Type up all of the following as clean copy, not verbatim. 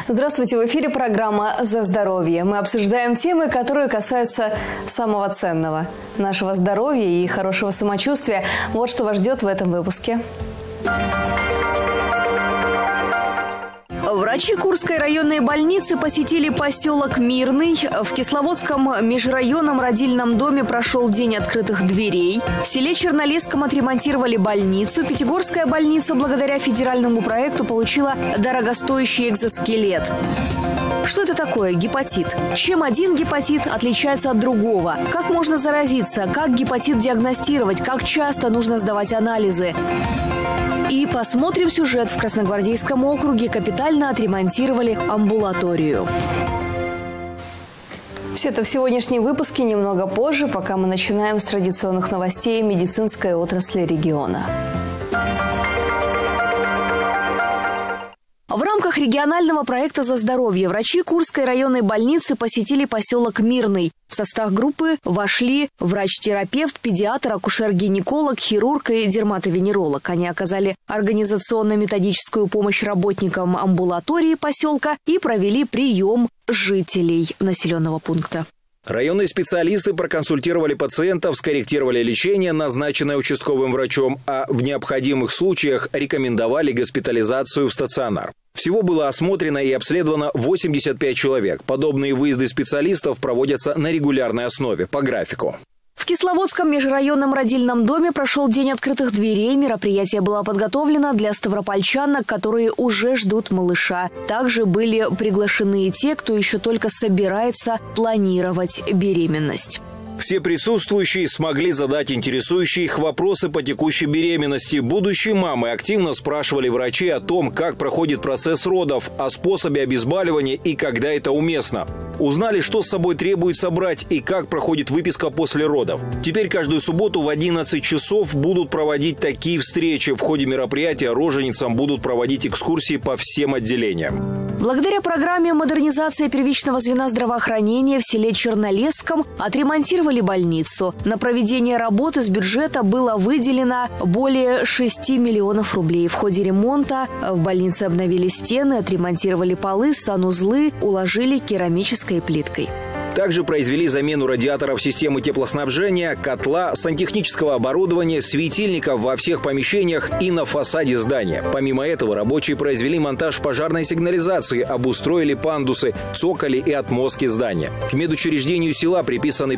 Здравствуйте, в эфире программа «За здоровье». Мы обсуждаем темы, которые касаются самого ценного – нашего здоровья и хорошего самочувствия. Вот что вас ждет в этом выпуске. Врачи Курской районной больницы посетили поселок Мирный. В Кисловодском межрайонном родильном доме прошел день открытых дверей. В селе Чернолесском отремонтировали больницу. Пятигорская больница благодаря федеральному проекту получила дорогостоящий экзоскелет. Что это такое гепатит? Чем один гепатит отличается от другого? Как можно заразиться? Как гепатит диагностировать? Как часто нужно сдавать анализы? И посмотрим сюжет. В Красногвардейском округе капитально отремонтировали амбулаторию. Все это в сегодняшнем выпуске немного позже, пока мы начинаем с традиционных новостей медицинской отрасли региона. В рамках регионального проекта «За здоровье» врачи Курской районной больницы посетили поселок Мирный. В состав группы вошли врач-терапевт, педиатр, акушер-гинеколог, хирург и дерматовенеролог. Они оказали организационно-методическую помощь работникам амбулатории поселка и провели прием жителей населенного пункта. Районные специалисты проконсультировали пациентов, скорректировали лечение, назначенное участковым врачом, а в необходимых случаях рекомендовали госпитализацию в стационар. Всего было осмотрено и обследовано 85 человек. Подобные выезды специалистов проводятся на регулярной основе, по графику. В Кисловодском межрайонном родильном доме прошел день открытых дверей. Мероприятие было подготовлено для ставропольчанок, которые уже ждут малыша. Также были приглашены и те, кто еще только собирается планировать беременность. Все присутствующие смогли задать интересующие их вопросы по текущей беременности. Будущие мамы активно спрашивали врачей о том, как проходит процесс родов, о способе обезболивания и когда это уместно. Узнали, что с собой требуется брать и как проходит выписка после родов. Теперь каждую субботу в 11 часов будут проводить такие встречи. В ходе мероприятия роженицам будут проводить экскурсии по всем отделениям. Благодаря программе модернизации первичного звена здравоохранения в селе Чернолесском отремонтировали больницу. На проведение работы с бюджета было выделено более 6 миллионов рублей. В ходе ремонта в больнице обновили стены, отремонтировали полы, санузлы, уложили керамической плиткой. Также произвели замену радиаторов системы теплоснабжения, котла, сантехнического оборудования, светильников во всех помещениях и на фасаде здания. Помимо этого, рабочие произвели монтаж пожарной сигнализации, обустроили пандусы, цоколи и отмостки здания. К медучреждению села приписаны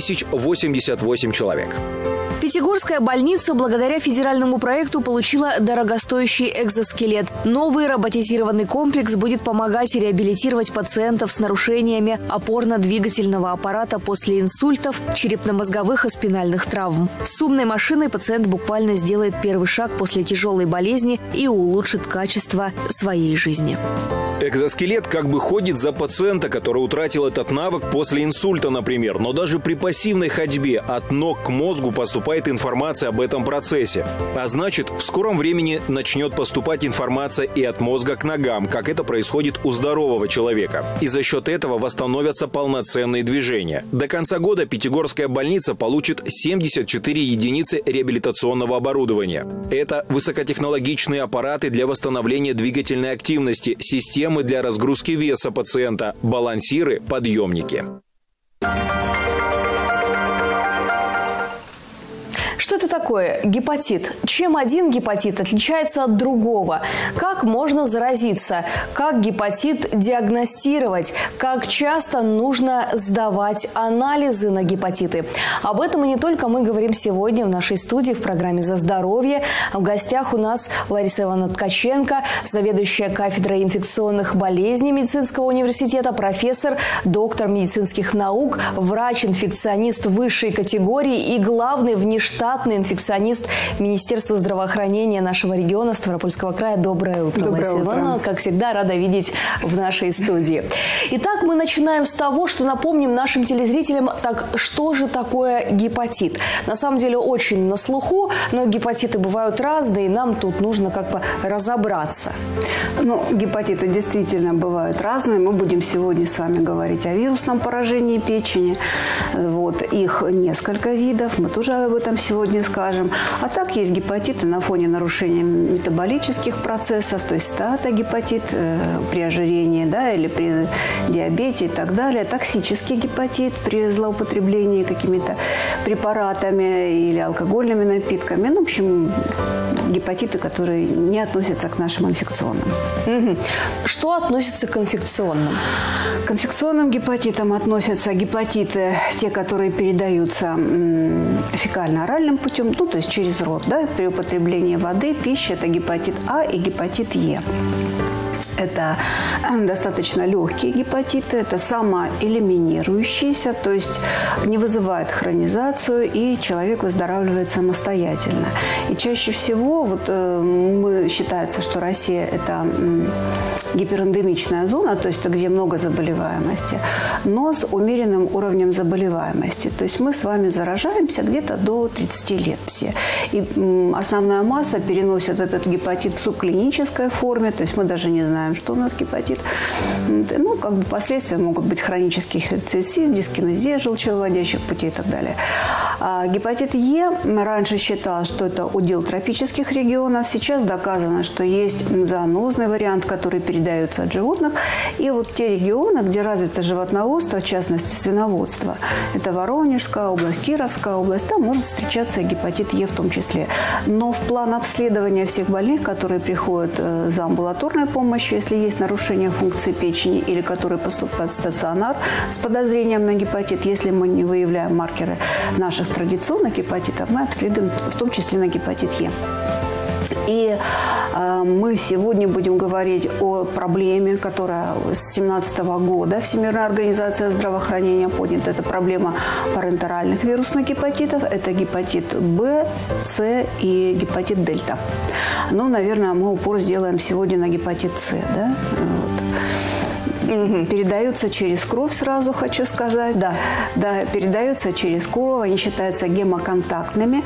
5088 человек. Пятигорская больница благодаря федеральному проекту получила дорогостоящий экзоскелет. Новый роботизированный комплекс будет помогать реабилитировать пациентов с нарушениями опорно-двигательного аппарата после инсультов, черепно-мозговых и спинальных травм. С умной машиной пациент буквально сделает первый шаг после тяжелой болезни и улучшит качество своей жизни. Экзоскелет как бы ходит за пациента, который утратил этот навык после инсульта, например. Но даже при пассивной ходьбе от ног к мозгу поступает информация об этом процессе. А значит, в скором времени начнет поступать информация и от мозга к ногам, как это происходит у здорового человека. И за счет этого восстановятся полноценные движения. До конца года Пятигорская больница получит 74 единицы реабилитационного оборудования. Это высокотехнологичные аппараты для восстановления двигательной активности, системы для разгрузки веса пациента, балансиры, подъемники. Что это такое гепатит? Чем один гепатит отличается от другого? Как можно заразиться? Как гепатит диагностировать? Как часто нужно сдавать анализы на гепатиты? Об этом и не только мы говорим сегодня в нашей студии в программе «За здоровье». В гостях у нас Лариса Ивановна Ткаченко, заведующая кафедрой инфекционных болезней медицинского университета, профессор, доктор медицинских наук, врач-инфекционист высшей категории и главный внештатный инфекционист Министерства здравоохранения нашего региона Ставропольского края. Доброе утро, Лариса Ивановна. Как всегда, рада видеть в нашей студии. Итак, мы начинаем с того, что напомним нашим телезрителям, так что же такое гепатит. На самом деле очень на слуху, но гепатиты бывают разные, и нам тут нужно как бы разобраться. Ну, гепатиты действительно бывают разные. Мы будем сегодня с вами говорить о вирусном поражении печени. Вот, их несколько видов. Мы тоже об этом сегодня сегодня скажем. А так есть гепатиты на фоне нарушения метаболических процессов, то есть статогепатит при ожирении, да, или при диабете и так далее. Токсический гепатит при злоупотреблении какими-то препаратами или алкогольными напитками. Ну, в общем, гепатиты, которые не относятся к нашим инфекционным. Что относится к инфекционным? К инфекционным гепатитам относятся гепатиты, те, которые передаются фекально-оральным путем, ну, то есть через рот, да, при употреблении воды, пищи. Это гепатит А и гепатит Е. Это достаточно легкие гепатиты, это самоэлиминирующиеся, то есть не вызывает хронизацию, и человек выздоравливает самостоятельно. И чаще всего считается, что Россия – это гиперэндемичная зона, то есть где много заболеваемости, но с умеренным уровнем заболеваемости. То есть мы с вами заражаемся где-то до 30 лет все. И основная масса переносит этот гепатит в субклинической форме, то есть мы даже не знаем, что у нас гепатит. Ну, как бы последствия могут быть хронический хепатит, дискинезия желчевыводящих путей и так далее. А гепатит Е раньше считалось, что это удел тропических регионов. Сейчас доказано, что есть зоонозный вариант, который передается от животных. И вот те регионы, где развито животноводство, в частности свиноводство, это Воронежская область, Кировская область, там может встречаться гепатит Е в том числе. Но в план обследования всех больных, которые приходят за амбулаторной помощью, если есть нарушение функции печени или которые поступают в стационар с подозрением на гепатит, если мы не выявляем маркеры наших традиционных гепатитов, мы обследуем в том числе на гепатит Е. И мы сегодня будем говорить о проблеме, которая с 2017 года Всемирная организация здравоохранения поднята. Это проблема парентеральных вирусных гепатитов. Это гепатит Б, С и гепатит Дельта. Ну, наверное, мы упор сделаем сегодня на гепатит С, да? Передаются через кровь, сразу хочу сказать. Да. Да, передаются через кровь, они считаются гемоконтактными,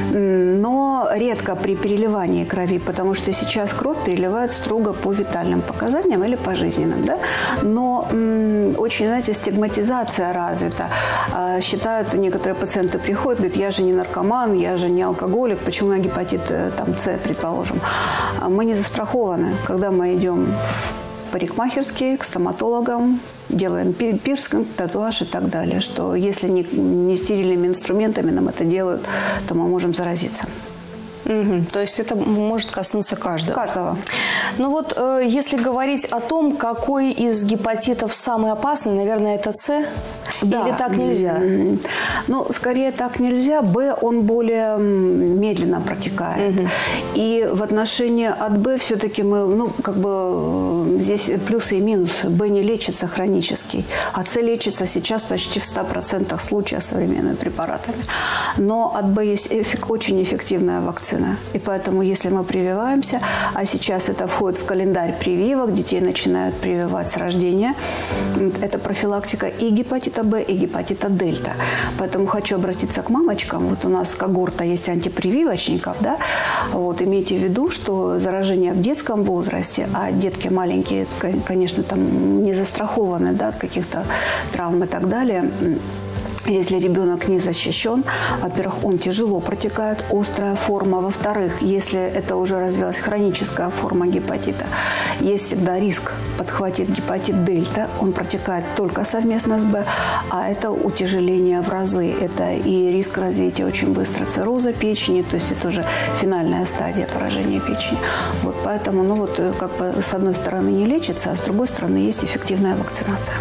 но редко при переливании крови, потому что сейчас кровь переливают строго по витальным показаниям или пожизненным, да? Но очень, знаете, стигматизация развита. Считают, некоторые пациенты приходят, говорят, я же не наркоман, я же не алкоголик, почему у меня гепатит там, С, предположим. Мы не застрахованы, когда мы идем в парикмахерские, к стоматологам, делаем пирсинг, татуаж и так далее. Что если не стерильными инструментами нам это делают, то мы можем заразиться. То есть это может коснуться каждого. Каждого. Ну вот, если говорить о том, какой из гепатитов самый опасный, наверное, это С? Да. Или так нельзя? Ну, скорее так нельзя. Б, он более медленно протекает. И в отношении от Б все-таки мы, здесь плюсы и минусы. Б не лечится хронически, а С лечится сейчас почти в 100% случаев современными препаратами. Но от Б есть очень эффективная вакцина. И поэтому, если мы прививаемся, а сейчас это входит в календарь прививок, детей начинают прививать с рождения, это профилактика и гепатита Б, и гепатита Дельта. Поэтому хочу обратиться к мамочкам. Вот у нас когорта есть антипрививочников, да? Вот, имейте в виду, что заражение в детском возрасте, а детки маленькие, конечно, там не застрахованы, да, от каких-то травм и так далее. Если ребенок не защищен, во-первых, он тяжело протекает, острая форма. Во-вторых, если это уже развилась хроническая форма гепатита, есть всегда риск подхватить гепатит Дельта. Он протекает только совместно с Б, а это утяжеление в разы. Это и риск развития очень быстро цирроза печени, то есть это уже финальная стадия поражения печени. Вот поэтому, с одной стороны не лечится, а с другой стороны есть эффективная вакцинация.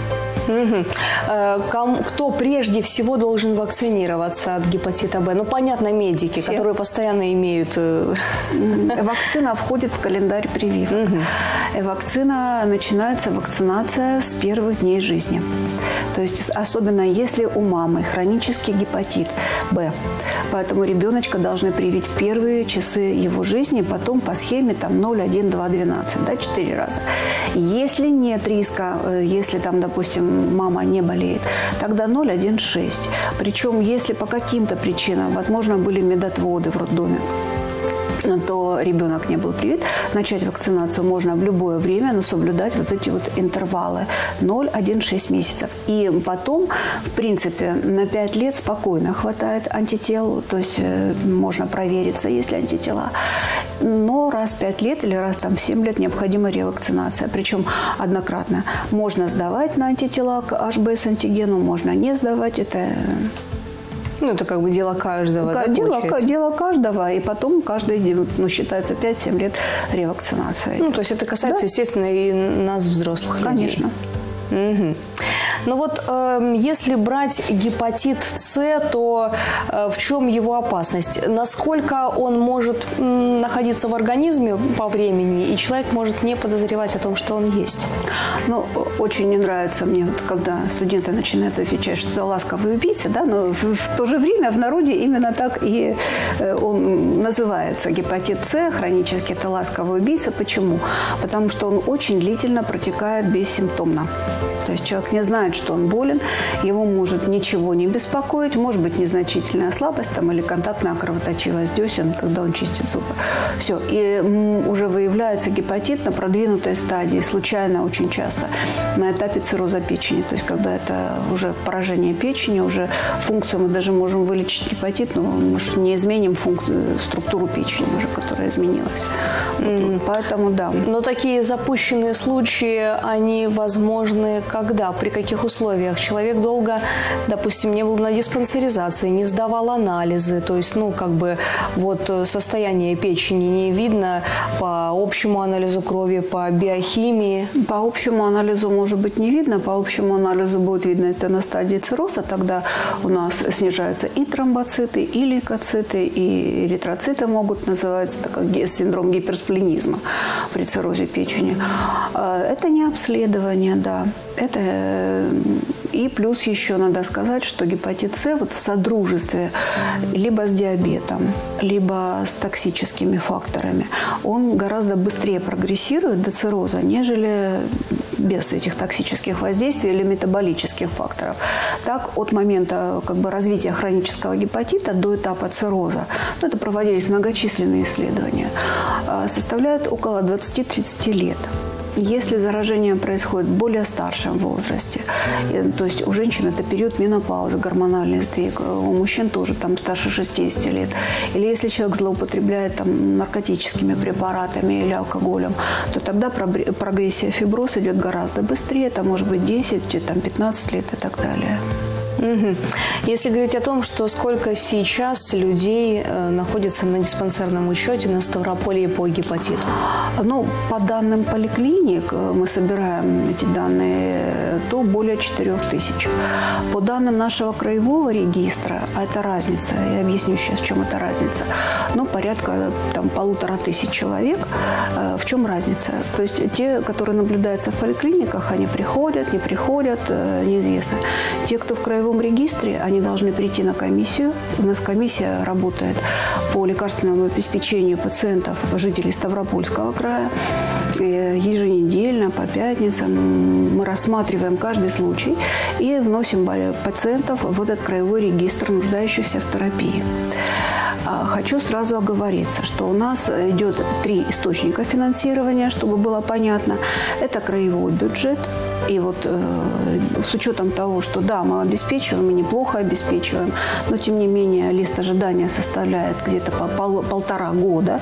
Кто прежде всего должен вакцинироваться от гепатита Б? Ну, понятно, медики, все, которые постоянно имеют... Вакцина входит в календарь прививок. Начинается вакцинация с первых дней жизни. То есть, особенно если у мамы хронический гепатит Б. Поэтому ребеночка должны привить в первые часы его жизни, потом по схеме 0, 1, 2, 12, да, 4 раза. Если нет риска, если допустим, мама не болеет, тогда 0, 1, 6. Причем, если по каким-то причинам, возможно, были медотводы в роддоме, то ребенок не был привит, начать вакцинацию можно в любое время, но соблюдать вот эти вот интервалы 0, 1, 6 месяцев. И потом, в принципе, на 5 лет спокойно хватает антител, то есть можно провериться, есть ли антитела. Но раз в 5 лет или раз там, в 7 лет необходима ревакцинация, причем однократно. Можно сдавать на антитела к HBs-антигену, можно не сдавать, это... Ну, это как бы дело каждого, да, дело каждого, и потом каждый, считается 5-7 лет ревакцинация. Ну, то есть это касается, естественно, и нас, взрослых людей. Конечно. Угу. Ну вот, если брать гепатит С, то в чем его опасность? Насколько он может находиться в организме по времени, и человек может не подозревать о том, что он есть? Ну, очень не нравится мне, вот, когда студенты начинают отвечать, что ласковый убийца, да, но в то же время в народе именно так и он называется. Гепатит С, хронический, это ласковый убийца. Почему? Потому что он очень длительно протекает бессимптомно. То есть человек не знает, что он болен, его может ничего не беспокоить, может быть незначительная слабость там, или контактная кровоточивость десен, когда он чистит зубы. Все. И уже выявляется гепатит на продвинутой стадии, случайно очень часто, на этапе цирроза печени. То есть когда это уже поражение печени, уже функцию мы даже можем вылечить гепатит, но мы же не изменим структуру печени уже, которая изменилась. Вот, поэтому да. Но такие запущенные случаи, они возможны когда? При каких условиях? Человек долго, допустим, не был на диспансеризации, не сдавал анализы. То есть, состояние печени не видно по общему анализу крови, по биохимии. По общему анализу, может быть, не видно. По общему анализу будет видно это на стадии цирроза. Тогда у нас снижаются и тромбоциты, и лейкоциты, и эритроциты могут называться, так как синдром гиперсплинизма при циррозе печени. Это не обследование, да. И плюс еще надо сказать, что гепатит С в содружестве либо с диабетом, либо с токсическими факторами, он гораздо быстрее прогрессирует до цирроза, нежели без этих токсических воздействий или метаболических факторов. Так, от момента развития хронического гепатита до этапа цирроза, это проводились многочисленные исследования, составляет около 20-30 лет. Если заражение происходит в более старшем возрасте, то есть у женщин это период менопаузы, гормональный сдвиг, у мужчин тоже старше 60 лет, или если человек злоупотребляет наркотическими препаратами или алкоголем, то тогда прогрессия фиброз идет гораздо быстрее, это может быть 10, 15 лет и так далее. Угу. Если говорить о том, что сколько сейчас людей находится на диспансерном учете на Ставрополье по гепатиту? По данным поликлиник, мы собираем эти данные, то более 4000. По данным нашего краевого регистра, а это разница, я объясню сейчас, в чем эта разница, порядка 1500 человек. В чем разница? То есть те, которые наблюдаются в поликлиниках, они приходят, не приходят, неизвестно. Те, кто в краевом регистре, они должны прийти на комиссию. У нас комиссия работает по лекарственному обеспечению пациентов, жителей Ставропольского края. Еженедельно, по пятницам мы рассматриваем каждый случай и вносим пациентов в этот краевой регистр, нуждающихся в терапии. Хочу сразу оговориться, что у нас идет 3 источника финансирования, чтобы было понятно. Это краевой бюджет. И с учетом того, что да, мы обеспечиваем и неплохо обеспечиваем, но тем не менее лист ожидания составляет где-то полтора года,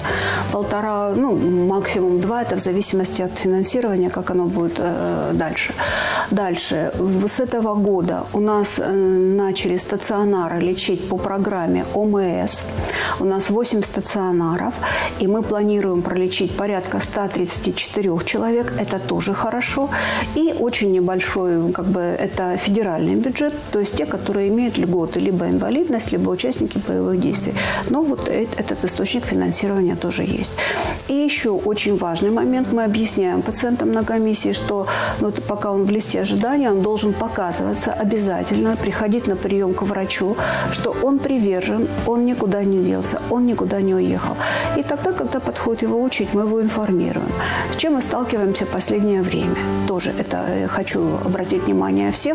максимум 2, это в зависимости от финансирования, как оно будет дальше. Дальше, с этого года у нас начали стационары лечить по программе ОМС. У нас 8 стационаров, и мы планируем пролечить порядка 134 человек, это тоже хорошо. И очень небольшой, это федеральный бюджет, то есть те, которые имеют льготы, либо инвалидность, либо участники боевых действий. Но этот источник финансирования тоже есть. И еще очень важный момент, мы объясняем пациентам на комиссии, что пока он в листе ожидания, он должен показываться обязательно, приходить на прием к врачу, что он привержен, он никуда не делся, он никуда не уехал. И тогда, когда подходит его очередь, мы его информируем. С чем мы сталкиваемся в последнее время? Тоже это хочу обратить внимание всех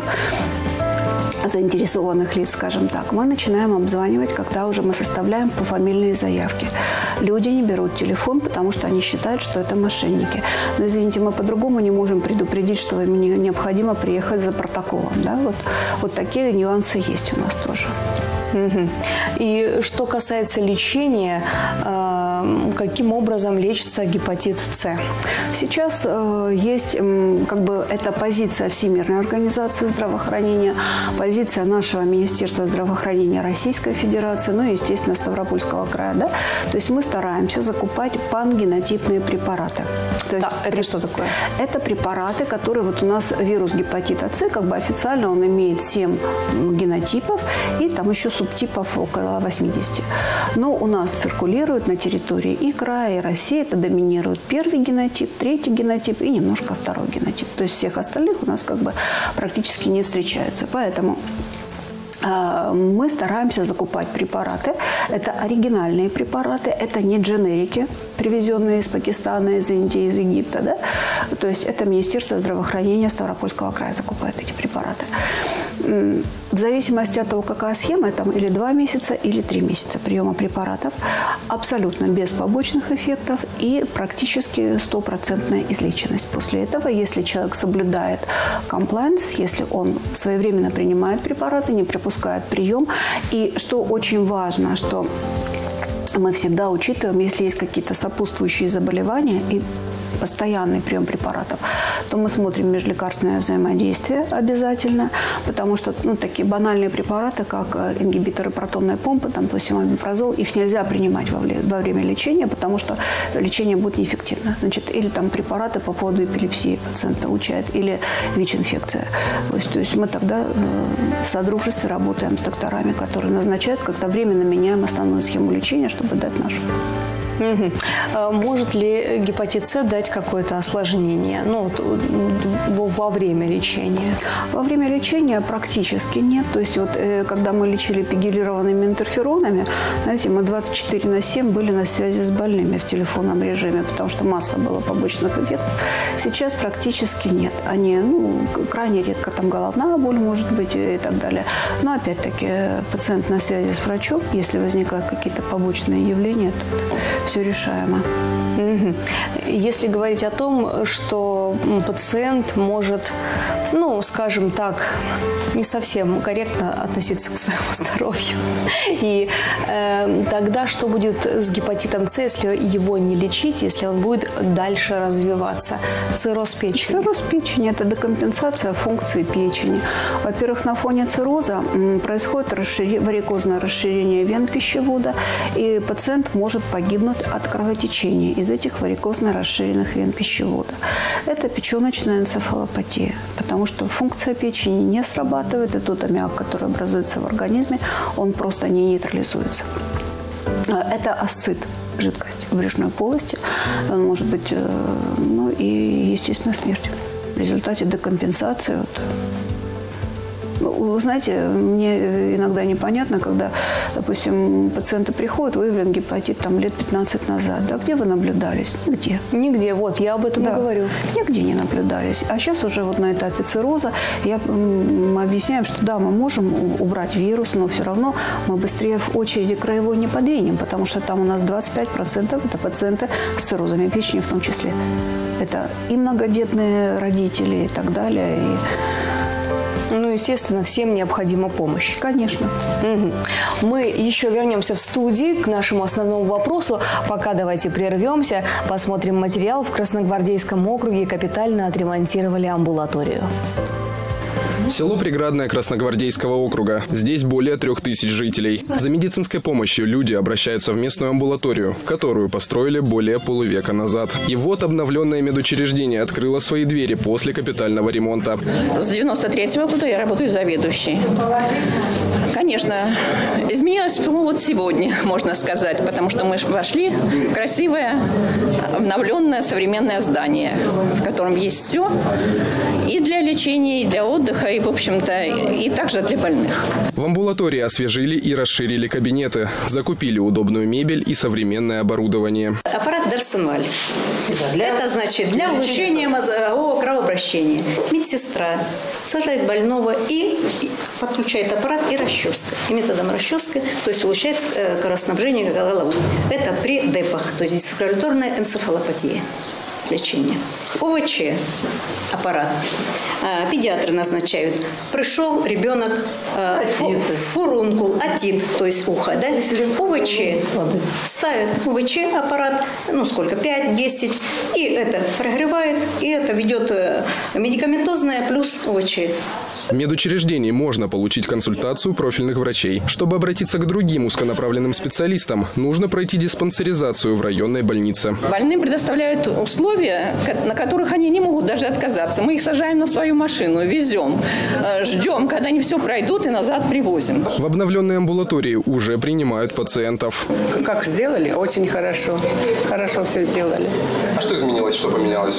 заинтересованных лиц, скажем так. Мы начинаем обзванивать, когда уже мы составляем пофамильные заявки. люди не берут телефон, потому что они считают, что это мошенники. Но, извините, мы по-другому не можем предупредить, что им необходимо приехать за протоколом. Да? Вот такие нюансы есть у нас тоже. И что касается лечения, каким образом лечится гепатит С? Сейчас есть, это позиция Всемирной организации здравоохранения, позиция нашего Министерства здравоохранения Российской Федерации, ну и, естественно, Ставропольского края. Да? То есть мы стараемся закупать пангенотипные препараты. То есть, это что такое? Это препараты, которые вот у нас вирус гепатита С, официально он имеет 7 генотипов и там еще субтипов около 80. Но у нас циркулирует на территории и края, и России. Это доминирует первый генотип, третий генотип и немножко второй генотип. То есть всех остальных у нас практически не встречается. Поэтому мы стараемся закупать препараты. Это оригинальные препараты, это не дженерики, привезенные из Пакистана, из Индии, из Египта. Да? То есть это Министерство здравоохранения Ставропольского края закупает эти препараты. В зависимости от того, какая схема, там или 2 месяца, или 3 месяца приема препаратов, абсолютно без побочных эффектов и практически 100% излеченность. После этого, если человек соблюдает комплайнс, если он своевременно принимает препараты, не пропускает прием. И что очень важно, что мы всегда учитываем, если есть какие-то сопутствующие заболевания и постоянный прием препаратов, то мы смотрим межлекарственное взаимодействие обязательно, потому что такие банальные препараты, как ингибиторы протонной помпы, там, допустим, омепразол, их нельзя принимать во время лечения, потому что лечение будет неэффективно. Или там препараты по поводу эпилепсии пациент получает, или ВИЧ-инфекция. То есть мы тогда в содружестве работаем с докторами, которые назначают, когда временно меняем основную схему лечения, чтобы дать нашу. Может ли гепатит С дать какое-то осложнение во время лечения? Во время лечения практически нет. То есть когда мы лечили пегилированными интерферонами, знаете, мы 24/7 были на связи с больными в телефонном режиме, потому что масса была побочных эффектов. Сейчас практически нет. Они, крайне редко там головная боль может быть и так далее. Но опять-таки пациент на связи с врачом, если возникают какие-то побочные явления, то все решаемо. Если говорить о том, что пациент может, скажем так, не совсем корректно относиться к своему здоровью. И тогда что будет с гепатитом С, если его не лечить, если он будет дальше развиваться? Цирроз печени. Цирроз печени – это декомпенсация функции печени. Во-первых, на фоне цирроза происходит варикозное расширение вен пищевода, и пациент может погибнуть от кровотечения из этих варикозно расширенных вен пищевода. Это печеночная энцефалопатия, потому что функция печени не срабатывает, и тот аммиак, который образуется в организме, он просто не нейтрализуется. Это асцит, жидкость в брюшной полости, он может быть, и, естественно, смерть в результате декомпенсации. Вы знаете, мне иногда непонятно, когда, допустим, пациенты приходят, выявлен гепатит лет 15 назад. Да, где вы наблюдались? Нигде. Нигде, я об этом и говорю. Нигде не наблюдались. А сейчас уже на этапе цирроза мы объясняем, что да, мы можем убрать вирус, но все равно мы быстрее в очереди краевой не подвинем, потому что там у нас 25% это пациенты с циррозами печени в том числе. Это и многодетные родители и так далее, естественно, всем необходима помощь. Конечно. Мы еще вернемся в студию к нашему основному вопросу. Пока давайте прервемся, посмотрим материал. В Красногвардейском округе капитально отремонтировали амбулаторию. Село Приградное Красногвардейского округа. Здесь более 3000 жителей. За медицинской помощью люди обращаются в местную амбулаторию, которую построили более полувека назад. И вот обновленное медучреждение открыло свои двери после капитального ремонта. С 93-го года я работаю заведующей. Конечно, изменилось сегодня, можно сказать, потому что мы вошли в красивое, обновленное, современное здание, в котором есть все и для лечения, и для отдыха, и, в общем-то, и также для больных. В амбулатории освежили и расширили кабинеты, закупили удобную мебель и современное оборудование. Аппарат Дарсенваль. Это значит для улучшения мозгового кровообращения. Медсестра сажает больного и подключает аппарат и расческа. И методом расчески, то есть улучшается кровоснабжение головы. Это при ДЭПах, то есть дискраляторная энцефалопатия. Лечение. ОВЧ аппарат. Педиатры назначают. Пришел ребенок, фурункул, отит, то есть ухо. Да? ОВЧ. Ставят ОВЧ аппарат, 5-10. И это прогревает, и это ведет медикаментозное плюс ОВЧ. В медучреждении можно получить консультацию профильных врачей. Чтобы обратиться к другим узконаправленным специалистам, нужно пройти диспансеризацию в районной больнице. Больным предоставляют условия, на которых они не могут даже отказаться. Мы их сажаем на свою машину, везем, ждем, когда они все пройдут, и назад привозим. В обновленной амбулатории уже принимают пациентов. Как сделали? Очень хорошо. Хорошо все сделали. А что изменилось? Что поменялось?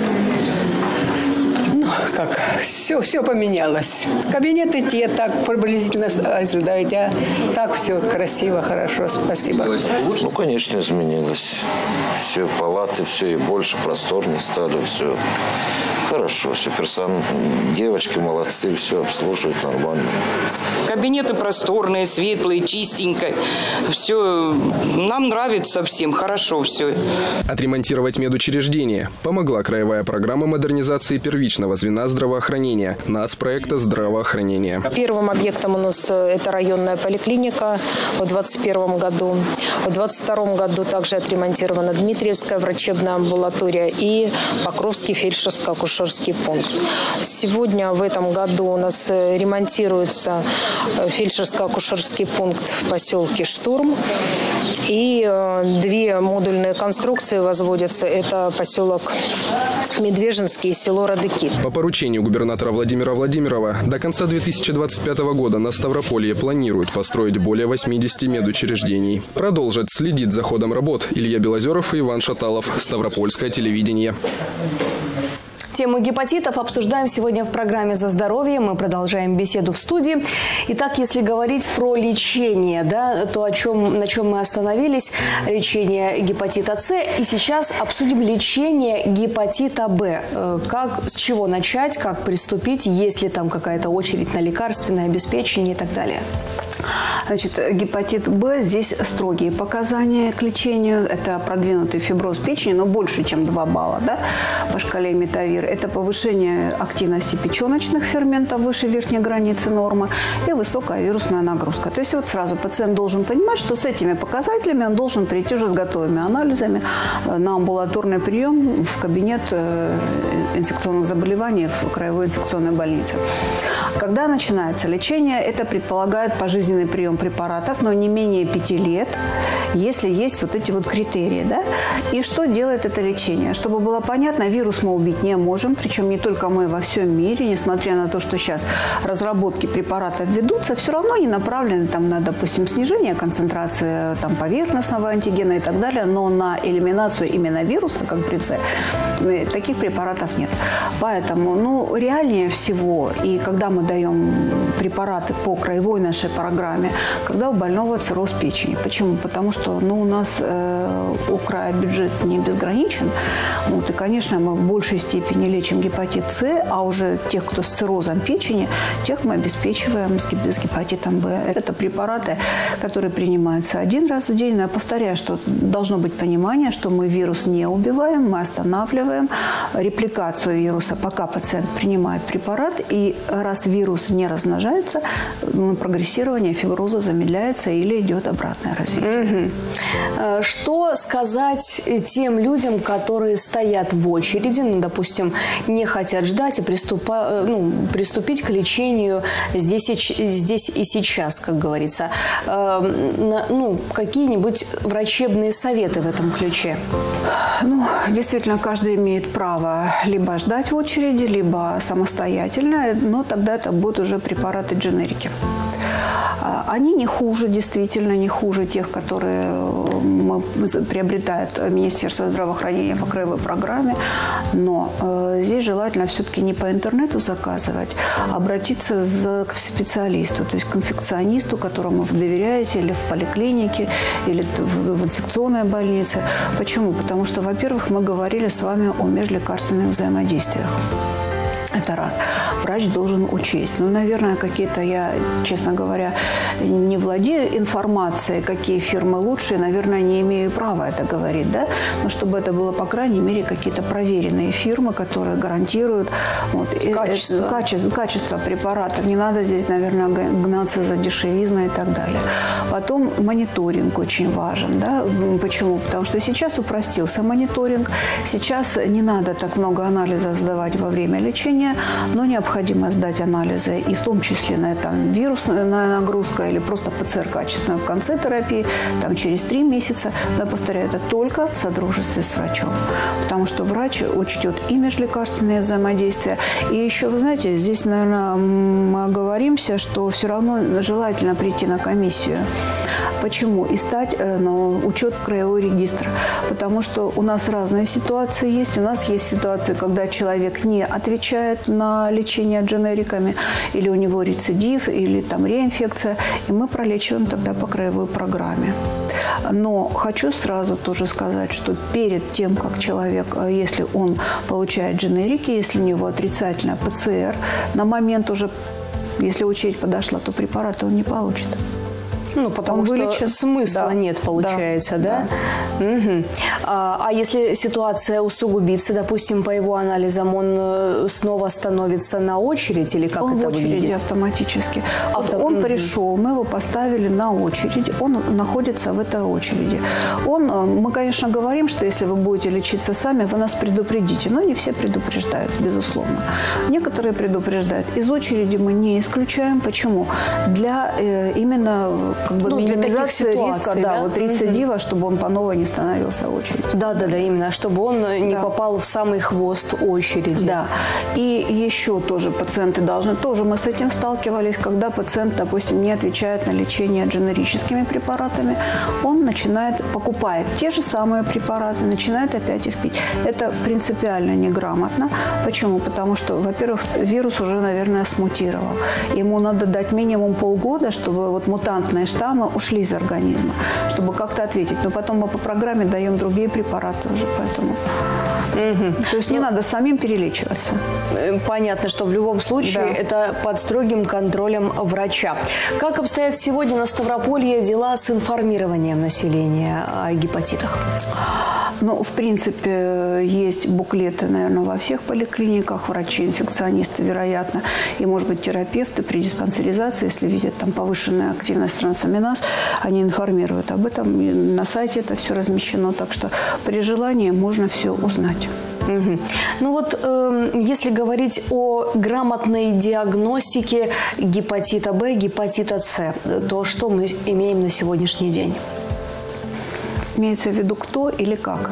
Все поменялось. Кабинеты те так приблизительно ожидают, а так все красиво, хорошо, спасибо. Конечно, изменилось. Все палаты, все и больше, просторнее стали, все хорошо. Все девочки молодцы, все обслуживают нормально. Кабинеты просторные, светлые, чистенько. Все нам нравится всем, хорошо все. Отремонтировать медучреждение помогла краевая программа модернизации первичного звена здравоохранения, нацпроекта здравоохранения. Первым объектом у нас это районная поликлиника в 2021 году. В 2022 году также отремонтирована Дмитриевская врачебная амбулатория и Покровский фельдшерско-акушерский пункт. Сегодня в этом году у нас ремонтируется фельдшерско-акушерский пункт в поселке Штурм. И 2 модульные конструкции возводятся. Это поселок Медвежинский и село Радыкит. По поручению губернатора Владимира Владимирова до конца 2025 года на Ставрополье планируют построить более 80 медучреждений. Продолжат следить за ходом работ Илья Белозеров и Иван Шаталов. Ставропольское телевидение. Тему гепатитов обсуждаем сегодня в программе «За здоровье». Мы продолжаем беседу в студии. Итак, если говорить про лечение, да, то на чем мы остановились, лечение гепатита С. И сейчас обсудим лечение гепатита Б. С чего начать, как приступить, есть ли там какая-то очередь на лекарственное обеспечение и так далее. Значит, гепатит Б, здесь строгие показания к лечению. Это продвинутый фиброз печени, но больше, чем 2 балла, да, по шкале Метавир. Это повышение активности печеночных ферментов выше верхней границы нормы и высокая вирусная нагрузка. То есть вот сразу пациент должен понимать, что с этими показателями он должен прийти уже с готовыми анализами на амбулаторный прием в кабинет инфекционных заболеваний в краевой инфекционной больнице. Когда начинается лечение, это предполагает пожизненный прием препаратов, но не менее 5 лет, если есть вот эти вот критерии. Да? И что делает это лечение? Чтобы было понятно, вирус мы убить не можем, причем не только мы, во всем мире, несмотря на то, что сейчас разработки препаратов ведутся, все равно они направлены на, допустим, снижение концентрации поверхностного антигена и так далее, но на элиминацию именно вируса, как при С, таких препаратов нет. Поэтому, реальнее всего, и когда мы даем препараты по краевой нашей программе, когда у больного цирроз печени. Почему? Потому что у нас у края бюджет не безграничен. И, конечно, мы в большей степени лечим гепатит С, а уже тех, кто с циррозом печени, тех мы обеспечиваем с гепатитом Б. Это препараты, которые принимаются 1 раз в день. Но я повторяю, что должно быть понимание, что мы вирус не убиваем, мы останавливаем репликацию вируса, пока пациент принимает препарат. И раз вирус не размножается, прогрессирование фиброза замедляется или идет обратное развитие. Что сказать тем людям, которые стоят в очереди, допустим, не хотят ждать и приступить к лечению здесь и сейчас, как говорится? Какие-нибудь врачебные советы в этом ключе? Действительно, каждый имеет право либо ждать в очереди, либо самостоятельно, но тогда это будут уже препараты-дженерики. Они не хуже, действительно не хуже тех, которые приобретает Министерство здравоохранения по краевой программе. Но здесь желательно все-таки не по интернету заказывать, а обратиться к специалисту, то есть к инфекционисту, которому вы доверяете, или в поликлинике, или в инфекционной больнице. Почему? Потому что, во-первых, мы говорили с вами о межлекарственных взаимодействиях. Это раз. Врач должен учесть. Ну, наверное, какие-то, я, честно говоря, не владею информацией, какие фирмы лучшие, наверное, не имею права это говорить, да? Но чтобы это было, по крайней мере, какие-то проверенные фирмы, которые гарантируют вот, качество препаратов. Не надо здесь, наверное, гнаться за дешевизной и так далее. Потом мониторинг очень важен, да? Почему? Потому что сейчас упростился мониторинг. Сейчас не надо так много анализов сдавать во время лечения, но необходимо сдать анализы, и в том числе на там, вирусная нагрузка или просто ПЦР качественная в конце терапии, там, через 3 месяца. Но, я повторяю, это только в содружестве с врачом. Потому что врач учтет и межлекарственные взаимодействия. И еще, вы знаете, здесь, наверное, мы оговоримся, что все равно желательно прийти на комиссию. Почему? И стать на учет в краевой регистр. Потому что у нас разные ситуации есть. У нас есть ситуации, когда человек не отвечает на лечение дженериками, или у него рецидив, или там реинфекция, и мы пролечиваем тогда по краевой программе. Но хочу сразу тоже сказать, что перед тем, как человек, если он получает дженерики, если у него отрицательная ПЦР, на момент уже, если очередь подошла, то препараты он не получит. Ну, потому что вылечен. Смысла нет, получается, да? Угу. А если ситуация усугубится, допустим, по его анализам, он снова становится на очередь или как он это в очереди выглядит? Автоматически. Он пришел, мы его поставили на очередь, он находится в этой очереди. Мы, конечно, говорим, что если вы будете лечиться сами, вы нас предупредите, но не все предупреждают, безусловно. Некоторые предупреждают. Из очереди мы не исключаем. Почему? Для именно минимизация риска, вот рецидива, чтобы он по новой не становился в очередь. Да, именно, чтобы он не попал в самый хвост очереди. Да. И еще тоже пациенты должны, тоже мы с этим сталкивались, когда пациент, допустим, не отвечает на лечение дженерическими препаратами, он покупает те же самые препараты, начинает опять их пить. Это принципиально неграмотно. Почему? Потому что, во-первых, вирус уже, наверное, смутировал. Ему надо дать минимум полгода, чтобы вот мутантные штаммы ушли из организма, чтобы как-то ответить. Но потом мы по программе даем другие препараты уже, поэтому... То есть не надо самим перелечиваться. Понятно, что в любом случае это под строгим контролем врача. Как обстоят сегодня на Ставрополье дела с информированием населения о гепатитах? Ну, в принципе, есть буклеты, наверное, во всех поликлиниках. Врачи, инфекционисты, вероятно, и, может быть, терапевты при диспансеризации, если видят там повышенную активность трансаминаз, они информируют об этом. И на сайте это все размещено, так что при желании можно все узнать. Угу. Ну вот, если говорить о грамотной диагностике гепатита Б, гепатита С, то что мы имеем на сегодняшний день? Имеется в виду кто или как?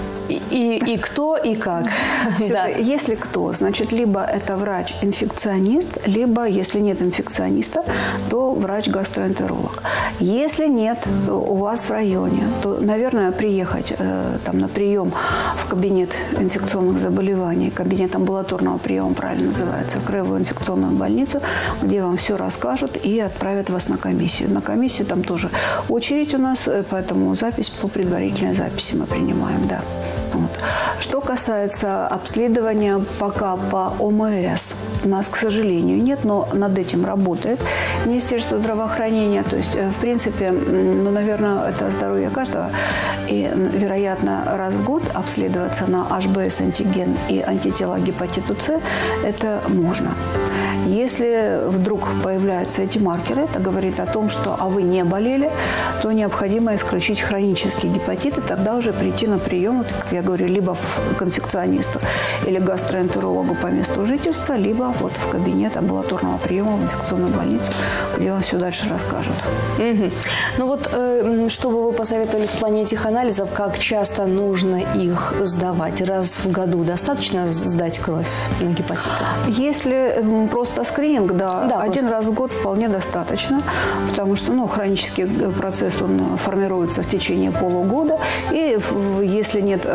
И кто, и как. Да. Если кто, значит, либо это врач-инфекционист, либо, если нет инфекциониста, то врач-гастроэнтеролог. Если нет у вас в районе, то, наверное, приехать там, на прием в кабинет инфекционных заболеваний, кабинет амбулаторного приема, правильно называется, в краевую инфекционную больницу, где вам все расскажут и отправят вас на комиссию. На комиссию там тоже очередь у нас, поэтому запись по предварительной записи мы принимаем, да. Вот. Что касается обследования пока по ОМС, у нас, к сожалению, нет, но над этим работает Министерство здравоохранения. То есть, в принципе, ну, наверное, это здоровье каждого. И, вероятно, раз в год обследоваться на HBS-антиген и антитела гепатиту С – это можно. Если вдруг появляются эти маркеры, это говорит о том, что вы не болели, то необходимо исключить хронические гепатиты, тогда уже прийти на прием, как я говорю, либо к инфекционисту или гастроэнтерологу по месту жительства, либо вот в кабинет амбулаторного приема в инфекционную больницу, где вам все дальше расскажут. Угу. Ну вот, что бы вы посоветовали в плане этих анализов, как часто нужно их сдавать? Раз в году достаточно сдать кровь на гепатиты? Если просто скрининг, один раз в год вполне достаточно, потому что хронический процесс, он формируется в течение полугода, и если нет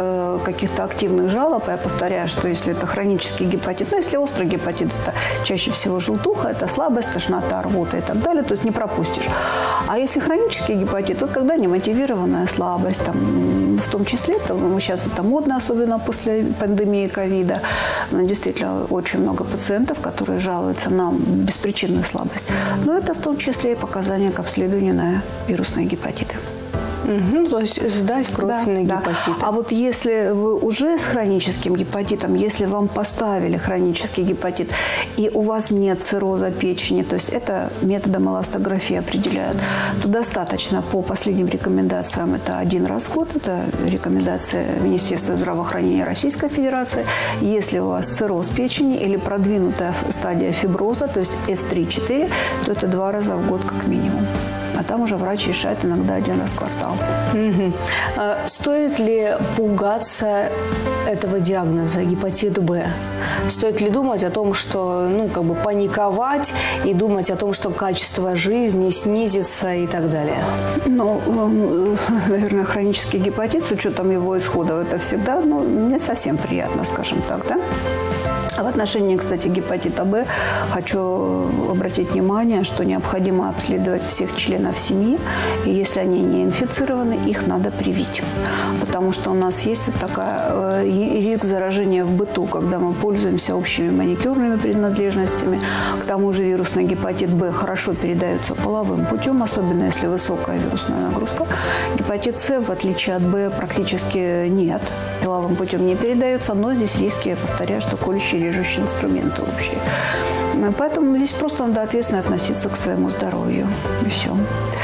каких-то активных жалоб, я повторяю, что если это хронический гепатит, ну, если острый гепатит, это чаще всего желтуха, это слабость, тошнота, рвота и так далее, то есть не пропустишь. А если хронический гепатит, вот когда немотивированная слабость, там, в том числе, там, сейчас это модно, особенно после пандемии ковида, действительно очень много пациентов, которые жалуются на беспричинную слабость. Но это в том числе и показания к обследованию на вирусные гепатиты. Угу, то есть сдать кровь на гепатит. А вот если вы уже с хроническим гепатитом, если вам поставили хронический гепатит, и у вас нет цирроза печени, то есть это методом эластографии определяют, то достаточно по последним рекомендациям, это 1 раз в год, это рекомендация Министерства здравоохранения Российской Федерации, если у вас цирроз печени или продвинутая стадия фиброза, то есть F3-4, то это 2 раза в год как минимум. А там уже врач решает иногда 1 раз в квартал. Угу. Стоит ли пугаться этого диагноза гепатит Б? Стоит ли думать о том, что, паниковать и думать о том, что качество жизни снизится и так далее? Ну, наверное, хронический гепатит, с учетом его исходов, это всегда, не совсем приятно, скажем так, да? А в отношении, кстати, гепатита Б хочу обратить внимание, что необходимо обследовать всех членов семьи, и если они не инфицированы, их надо привить. Потому что у нас есть вот такая риск заражения в быту, когда мы пользуемся общими маникюрными принадлежностями. К тому же вирусный гепатит Б хорошо передается половым путем, особенно если высокая вирусная нагрузка. Гепатит С, в отличие от Б, практически нет. Половым путем не передается, но здесь риски, я повторяю, что колющие режущие инструменты общие. Поэтому здесь просто надо ответственно относиться к своему здоровью. И все.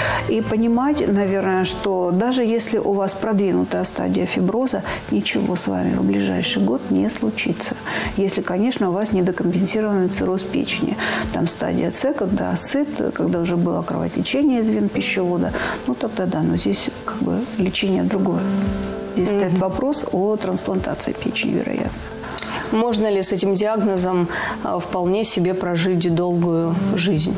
И понимать, наверное, что даже если у вас продвинутая стадия фиброза, ничего с вами в ближайший год не случится. Если, конечно, у вас недокомпенсированный цирроз печени. Там стадия С, когда асцит, когда уже было кровотечение из вен пищевода, тогда да, но здесь лечение другое. Здесь стоит вопрос о трансплантации печени, вероятно. Можно ли с этим диагнозом вполне себе прожить долгую жизнь?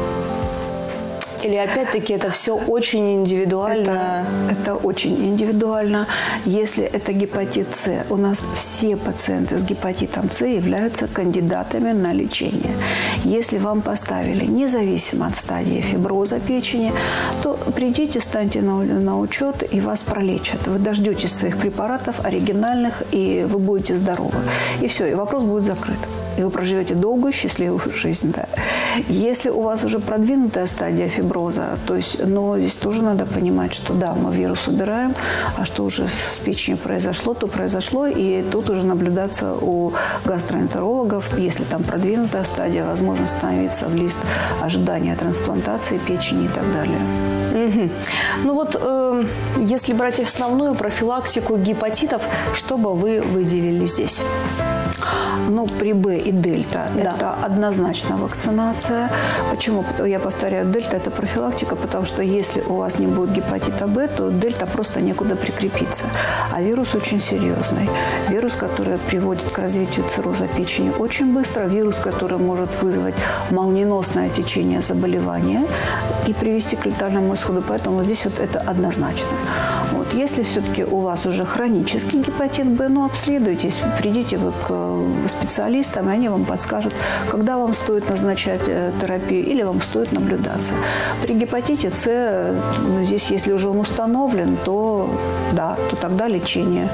Или опять-таки это все очень индивидуально? Это очень индивидуально. Если это гепатит С, у нас все пациенты с гепатитом С являются кандидатами на лечение. Если вам поставили, независимо от стадии фиброза печени, то придите, станьте на учет, и вас пролечат. Вы дождетесь своих препаратов оригинальных, и вы будете здоровы. И все, и вопрос будет закрыт. И вы проживете долгую, счастливую жизнь. Да. Если у вас уже продвинутая стадия фиброза, то есть, здесь тоже надо понимать, что да, мы вирус убираем, а что уже с печенью произошло, то произошло, и тут уже наблюдаться у гастроэнтерологов, если там продвинутая стадия, возможно становиться в лист ожидания трансплантации печени и так далее. Угу. Если брать основную профилактику гепатитов, что бы вы выделили здесь? При Б и дельта это однозначно вакцинация. Почему? Я повторяю, дельта – это профилактика, потому что если у вас не будет гепатита Б, то дельта просто некуда прикрепиться. А вирус очень серьезный. Вирус, который приводит к развитию цирроза печени очень быстро. Вирус, который может вызвать молниеносное течение заболевания и привести к летальному исходу. Поэтому здесь это однозначно. Если все-таки у вас уже хронический гепатит Б, обследуйтесь, придите вы к специалистам, и они вам подскажут, когда вам стоит назначать терапию или вам стоит наблюдаться. При гепатите С, здесь, если уже он установлен, то тогда лечение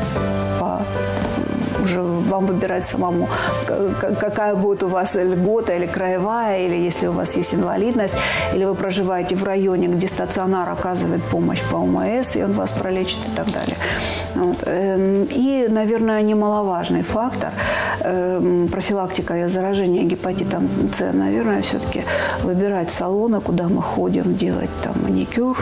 уже вам выбирать самому, какая будет у вас льгота или краевая, или если у вас есть инвалидность, или вы проживаете в районе, где стационар оказывает помощь по ОМС, и он вас пролечит и так далее. И, наверное, немаловажный фактор профилактика заражения гепатитом С, наверное, все-таки выбирать салоны, куда мы ходим, делать маникюр,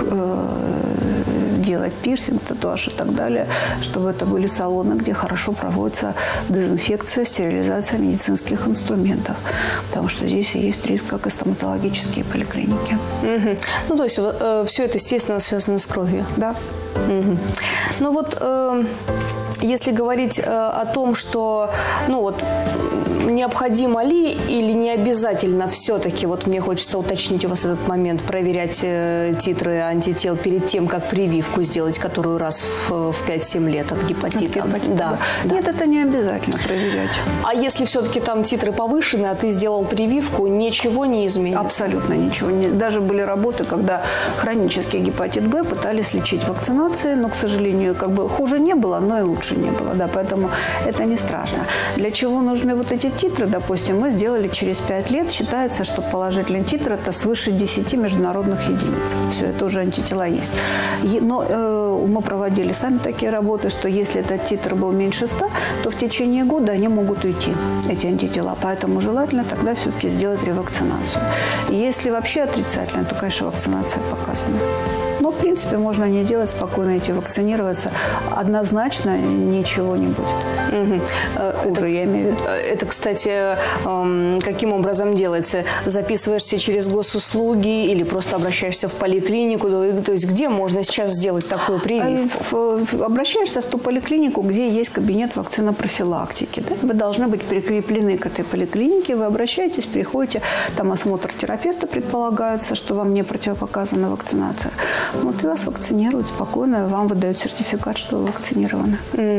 делать пирсинг, татуаж и так далее, чтобы это были салоны, где хорошо проводится дезинфекция, стерилизация медицинских инструментов. Потому что здесь есть риск, как и стоматологические поликлиники. Угу. То есть все это, естественно, связано с кровью? Да. Угу. Если говорить о том, что, ну вот, необходимо ли или не обязательно все-таки, вот мне хочется уточнить у вас этот момент, проверять титры антител перед тем, как прививку сделать, которую раз в 5-7 лет от гепатита? Да. Нет, это не обязательно проверять. А если все-таки там титры повышены, а ты сделал прививку, ничего не изменится? Абсолютно ничего. Даже были работы, когда хронический гепатит Б пытались лечить вакцинацией, но, к сожалению, как бы хуже не было, но и лучше не было. Да, поэтому это не страшно. Для чего нужны вот эти титры, допустим, мы сделали через 5 лет. Считается, что положительный титр – это свыше 10 международных единиц. Все, это уже антитела есть. Но мы проводили сами такие работы, что если этот титр был меньше 100, то в течение года они могут уйти, эти антитела. Поэтому желательно тогда все-таки сделать ревакцинацию. Если вообще отрицательно, то, конечно, вакцинация показана. Но, в принципе, можно не делать, спокойно идти вакцинироваться. Однозначно ничего не будет. Хуже, я имею в виду. Это, кстати, каким образом делается? Записываешься через госуслуги или просто обращаешься в поликлинику? То есть где можно сейчас сделать такую прививку? Обращаешься в ту поликлинику, где есть кабинет вакцинопрофилактики. Да? Вы должны быть прикреплены к этой поликлинике. Вы обращаетесь, приходите, там осмотр терапевта предполагается, что вам не противопоказана вакцинация. Вот и вас вакцинируют спокойно, вам выдают сертификат, что вы вакцинированы.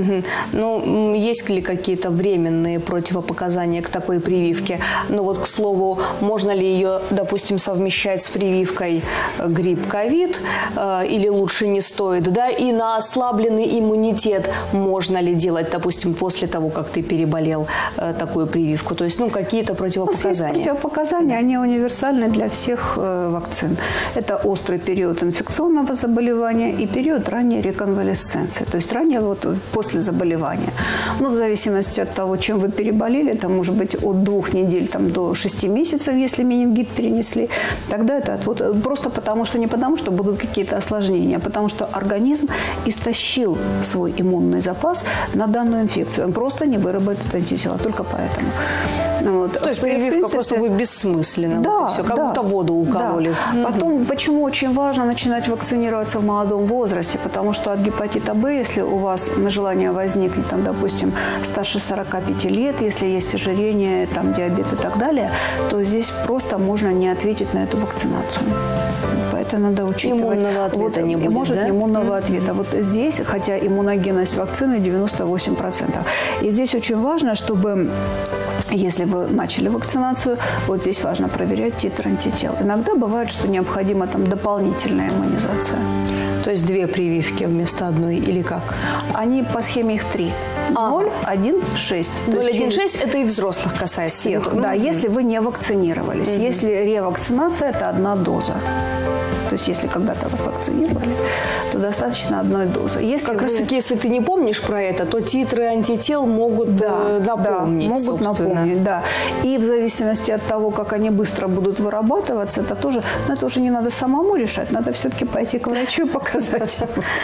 Ну, есть ли какие-то временные противопоказания к такой прививке? Ну вот, к слову, можно ли ее, допустим, совмещать с прививкой грипп-ковид или лучше не стоит? Да? И на ослабленный иммунитет можно ли делать, допустим, после того, как ты переболел такую прививку? То есть, ну, какие-то противопоказания? Есть противопоказания, они универсальны для всех вакцин. Это острый период инфекционного заболевания и период ранней реконвалесценции, то есть ранее вот после заболевания. Ну, в зависимости от того, чем вы переболели, это может быть от 2 недель там, до 6 месяцев, если менингит перенесли, тогда это отвод. Просто потому, что не потому, что будут какие-то осложнения, а потому что организм истощил свой иммунный запас на данную инфекцию. Он просто не выработает антитела, только поэтому. Вот. То есть прививка просто будет бессмысленна. Да, вот все, как будто воду укололи. Да. Потом, почему очень важно начинать вакцинироваться в молодом возрасте? Потому что от гепатита Б, если у вас желание возникнет, там, допустим, старше 45 лет, если есть ожирение, там, диабет и так далее, то здесь просто можно не ответить на эту вакцинацию. Поэтому надо учитывать. Иммунного ответа не будет, может, да? иммунного ответа. Вот здесь, хотя иммуногенность вакцины 98%. И здесь очень важно, чтобы... Если вы начали вакцинацию, вот здесь важно проверять титр антител. Иногда бывает, что необходима там дополнительная иммунизация. То есть 2 прививки вместо одной или как? Они по схеме их 3. 0, 1, 6. 0, 1, 6 это и взрослых касается? Всех, да, если вы не вакцинировались. Если ревакцинация – это 1 доза. То есть, если когда-то вас вакцинировали, то достаточно 1 дозы. Если как раз-таки, если ты не помнишь про это, то титры антител могут напомнить, могут напомнить, да. И в зависимости от того, как они быстро будут вырабатываться, это тоже, но это уже не надо самому решать, надо все-таки пойти к врачу и показать.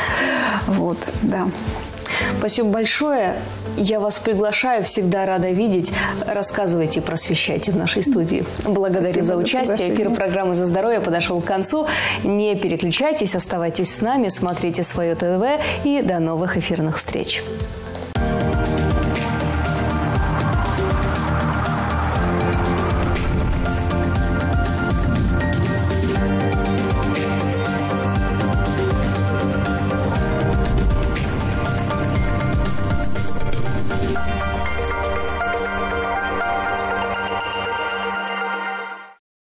Вот, да. Спасибо большое. Я вас приглашаю, всегда рада видеть. Рассказывайте, просвещайте в нашей студии. Благодарю за участие. Эфир программы «За здоровье» подошел к концу. Не переключайтесь, оставайтесь с нами, смотрите свое ТВ и до новых эфирных встреч.